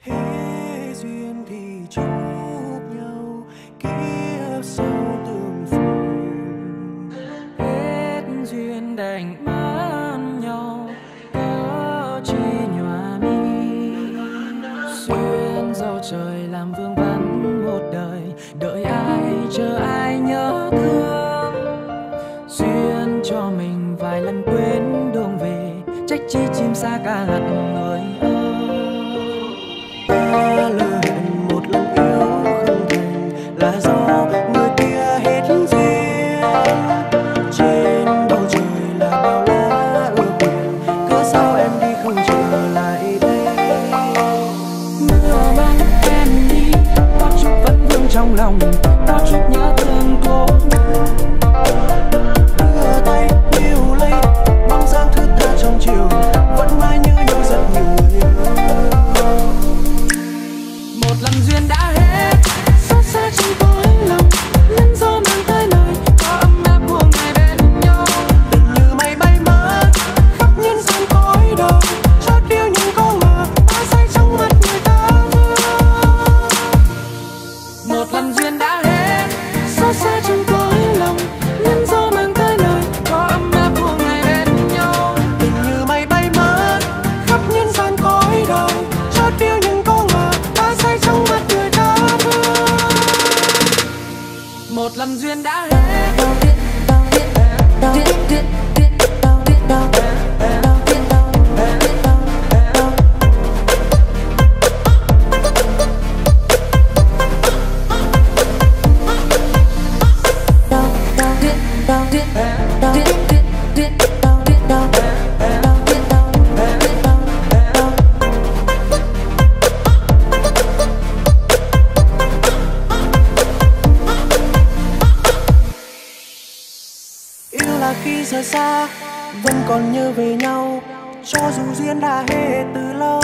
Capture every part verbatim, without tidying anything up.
Hễ duyên thì chúc nhau kiếp sau tương phùng. Hết duyên đành mất nhau, có chi nhòa mi. Duyên do trời làm vương vấn một đời, đợi ai chờ ai nhớ thương. Duyên cho mình vài lần quên đường về, trách chi chim xa ca hận người ơi. Ta lỡ hẹn một lần yêu không thành là do người kia hết duyên. Trên bầu trời là bao lá ưa quyền, cớ sao em đi không trở lại đây. Mưa băng em đi, có chút vẫn vương trong lòng, có chút nhớ thương cố nhân. Đưa tay níu lấy bóng dáng thướt tha trong chiều, vẫn mãi nhớ nhau rất nhiều người ơi. Một lần duyên đã hết, xót xa trong cõi lòng, nhân do mang tới lời có ấm áp của ngày bên nhau. Tình như mây bay mất khắp nhân gian cõi đời, chót yêu nhưng có ngờ ta say trong mắt người ta thương. Một lần duyên đã hết, xót xa trong cõi lòng, nhân do mang tới lời có ấm áp của ngày bên nhau. Tình như mây bay mất khắp nhân gian cõi đời, chót yêu nhưng có ngờ ta say trong mắt người ta thương. Một lần duyên đã hết. Yêu là khi rời xa vẫn còn nhớ về nhau, cho dù duyên đã hết từ lâu.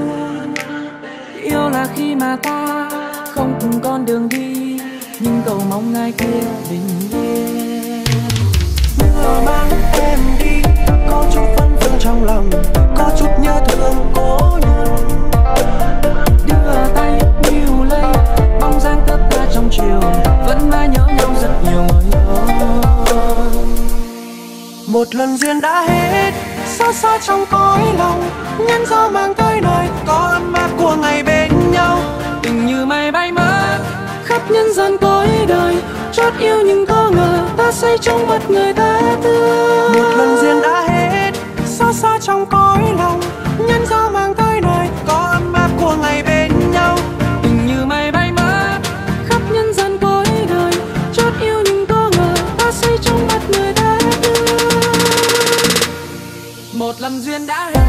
Yêu là khi mà ta không cùng con đường đi, nhưng cầu mong ngày kia bình yên. Mưa mang em đi, có chút vấn vương trong lòng, có chút nhớ thương cố nhân. Đưa tay níu lấy bóng dáng thướt tha trong chiều, vẫn mãi nhớ nhau rất nhiều người ơi. Một lần duyên đã hết, xót xa trong cõi lòng, nhân do mang tới đời có ấm áp của ngày bên nhau. Tình như mây bay mất khắp nhân gian cõi đời, chót yêu nhưng có ngờ ta say trong mắt người ta thương. Một lần duyên đã hết, xót xa trong cõi lòng, nhân do mang tới đời có ấm áp của ngày bên nhau. Tình như mây bay mất khắp nhân gian cõi đời, chót yêu nhưng có ngờ ta say trong mắt người ta thương. Một lần duyên đã hết.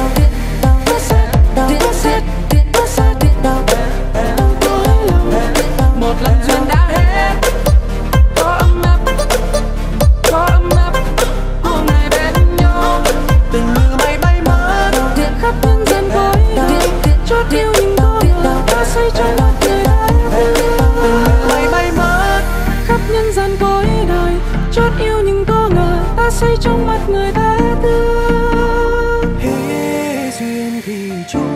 Một lần duyên đã hết, có ấm áp, có ấm áp của ngày bên nhau. Tình như mây bay mất khắp nhân gian cõi đời, chót yêu nhưng có ngờ ta say trong mắt người ta thương. Tình như mây bay mất khắp nhân gian cõi đời, chót yêu nhưng có ngờ ta say trong mắt người ta thương. Hễ duyên thì chúng